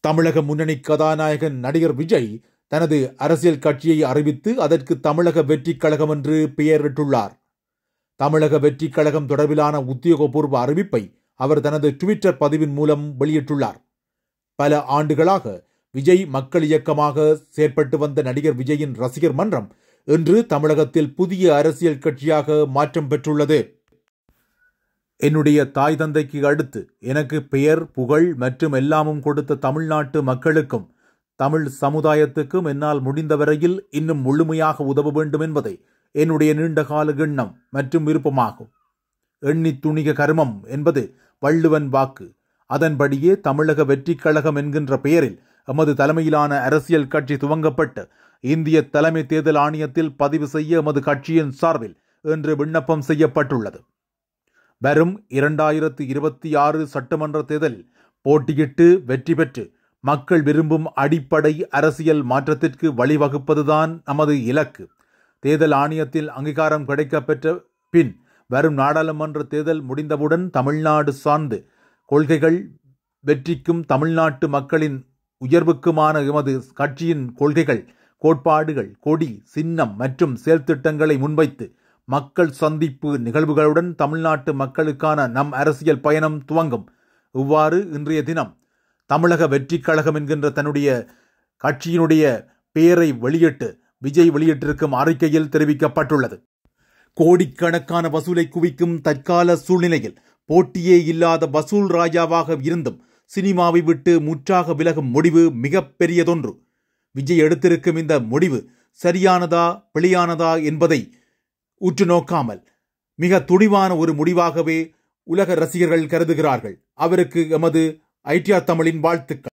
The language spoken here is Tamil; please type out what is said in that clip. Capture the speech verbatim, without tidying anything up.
தமிழக முன்னணி கதாநாயகன் நடிகர் விஜய் தனது அரசியல் கட்சியை அறிவித்து அதற்கு தமிழக வெற்றிக் கழகம் என்று பெயரிட்டுள்ளார். தமிழக வெற்றிக் கழகம் தொடர்பிலான உத்தியோகபூர்வ அறிவிப்பை அவர் தனது ட்விட்டர் பதிவின் மூலம் வெளியிட்டுள்ளார். பல ஆண்டுகளாக விஜய் மக்கள் இயக்கமாக செயற்பட்டு வந்த நடிகர் விஜயின் ரசிகர் மன்றம் இன்று தமிழகத்தில் புதிய அரசியல் கட்சியாக மாற்றம் பெற்றுள்ளது. என்னுடைய தாய் தந்தைக்கு அடுத்து எனக்கு பெயர், புகழ் மற்றும் எல்லாமும் கொடுத்த தமிழ்நாட்டு மக்களுக்கும் தமிழ் சமுதாயத்துக்கும் என்னால் முடிந்தவரையில் இன்னும் முழுமையாக உதவ வேண்டும் என்பதை என்னுடைய நீண்டகால எண்ணம் மற்றும் விருப்பமாகும். எண்ணி துணிக கர்மம் என்பது வள்ளுவன் வாக்கு. அதன்படியே தமிழக வெற்றிக் கழகம் என்கின்ற பெயரில் எமது தலைமையிலான அரசியல் கட்சி துவங்கப்பட்டு இந்திய தலைமை தேர்தல் ஆணையத்தில் பதிவு செய்ய எமது கட்சியின் சார்பில் இன்று விண்ணப்பம் செய்யப்பட்டுள்ளது. வரும் இரண்டாயிரத்து இருபத்தி ஆறு சட்டமன்ற தேர்தலில் போட்டியிட்டு வெற்றி பெற்று மக்கள் விரும்பும் அடிப்படை அரசியல் மாற்றத்திற்கு வழிவகுப்பதுதான் நமது இலக்கு. தேர்தல் ஆணையத்தில் அங்கீகாரம் கிடைக்கப்பெற்ற பின் வரும் நாடாளுமன்ற தேர்தல் முடிந்தவுடன் தமிழ்நாடு சார்ந்து கொள்கைகள் வெற்றிக்கும் தமிழ்நாட்டு மக்களின் உயர்வுக்குமான எமது கட்சியின் கொள்கைகள், கோட்பாடுகள், கொடி, சின்னம் மற்றும் செயல்திட்டங்களை முன்வைத்து மக்கள் சந்திப்பு நிகழ்வுகளுடன் தமிழ்நாட்டு மக்களுக்கான நம் அரசியல் பயணம் துவங்கும். இவ்வாறு இன்றைய தினம் தமிழக வெற்றிக் கழகம் என்கின்ற தன்னுடைய கட்சியினுடைய பெயரை வெளியிட்டு விஜய் வெளியிட்டிருக்கும் அறிக்கையில் தெரிவிக்கப்பட்டுள்ளது. கோடிக்கணக்கான வசூலை குவிக்கும் தற்கால சூழ்நிலையில் போட்டியே இல்லாத வசூல் ராஜாவாக இருந்தும் சினிமாவை விட்டு முற்றாக விலகும் முடிவு மிக பெரியதொன்று. விஜய் எடுத்திருக்கும் இந்த முடிவு சரியானதா பிழையானதா என்பதை உற்று நோக்காமல் மிக துணிவான ஒரு முடிவாகவே உலக ரசிகர்கள் கருதுகிறார்கள். அவருக்கு எமது ஐடிஆர் தமிழின் வாழ்த்துக்கள்.